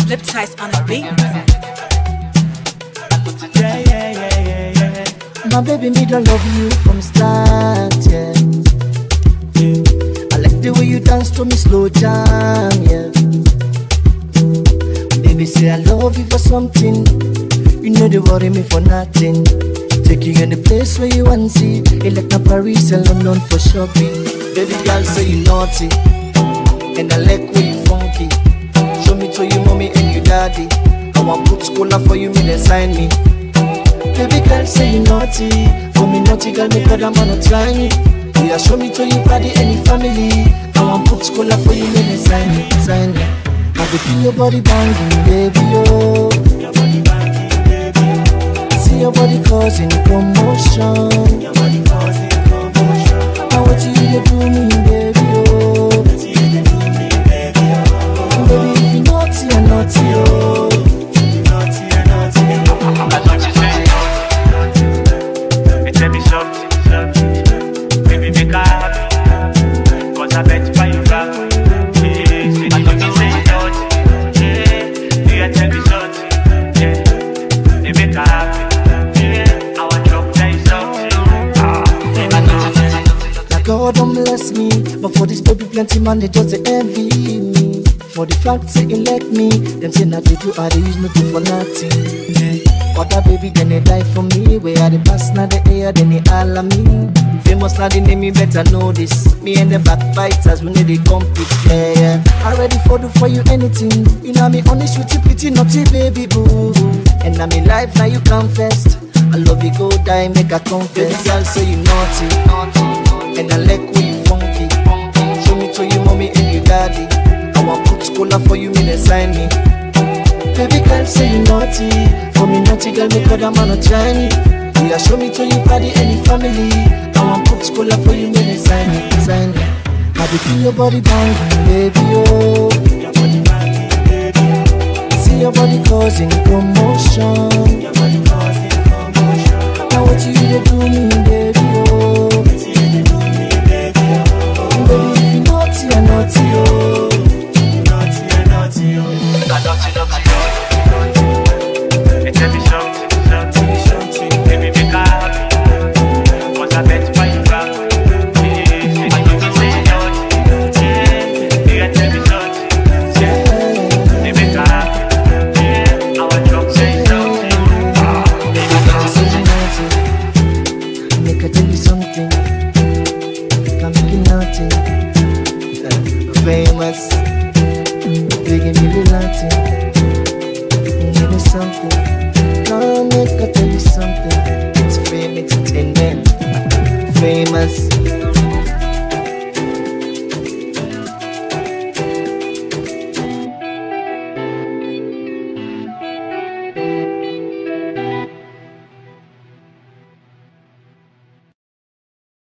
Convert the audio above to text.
Lip ties on a beat. My baby, me don't love you from start, yeah. I like the way you dance to me slow jam, yeah. Baby, say I love you for something. You know they worry me for nothing. Take you in the place where you want to see. It like na Paris and London for shopping. Baby girl, say you naughty, and I like way you funky. Show me to you mommy and you daddy. I want put scholar for you, me then sign me. Baby girl, say you naughty. For me naughty girl, make other man not try me. Yeah, show me to you party any family. I want put scholar for you, me then sign me, sign me. I can feel your body banging, baby, oh. Your body banging, baby, oh. See your body causing commotion. Your body causing commotion. Now what you do me, baby, oh. What you do me, baby, oh. Baby, if you naughty and naughty, oh. Naughty and naughty, oh. I thought you said it tell me something, something. Baby, make her happy, 'cause I bet you buy you back. I thought you said yeah, tell me something, yeah. They make her happy, yeah. I want to tell you something. Now God don't bless me, but for this baby plenty man they just envy me. For the fact say you like me, them say not they do all they use nothing for nothing. Other baby then they die for me. Where are the pass now the air then they all of me. Famous now they name me better know this. Me and the backbiters when they compete, yeah. I ready for do for you anything. You know me honest with you pretty naughty baby boo. And now me life now you confess. I love you go die make a confess. Baby girl say you naughty, and I like when you funky. Show me to you mommy and you daddy. I want put scholar for you me then sign me. Baby girl say you naughty. For me naughty girl make other man not try me. Yeah, show me to you party any family. I want put scholar for you me then sign me, sign me. I be feel your body banging, baby, oh. Your body banging, baby, oh. See your body causing commotion. Your body causing commotion. Now what you do me, baby, oh. What you do me, baby, oh. Baby, if you naughty and naughty, oh. Naughty and naughty, oh. Naughty, naughty, it tell me something, something, something. Baby, make her happy, 'cause I bet you buy you back. I thought you said naughty, yeah. Tell me something, yeah. They make her happy, yeah. I want to say something. Make her tell you something. Can make you naughty. Famous. Big me Latin. Give me something. Come make her tell you something. It's fame entertainment. Famous.